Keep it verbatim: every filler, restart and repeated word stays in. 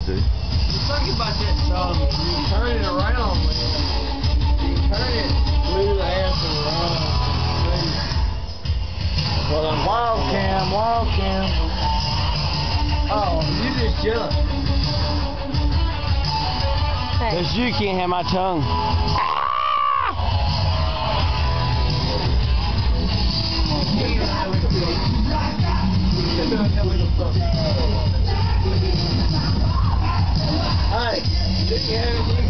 to. The funny about that song is you turn it around, man. You turn it, glue the ass around. Well, I'm Wild cam, wild cam. Oh, you just jumped. Because you can't have my tongue. Hey, did you have anything